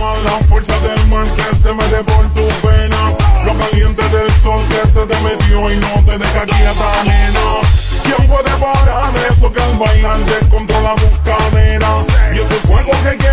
llama la fuerza del mar que se mete por tu pena. Lo caliente del sol que se te metió y no te deja quieta, nena. ¿Quién puede parar eso que al bailar descontrola tu cadera? Y ese fuego que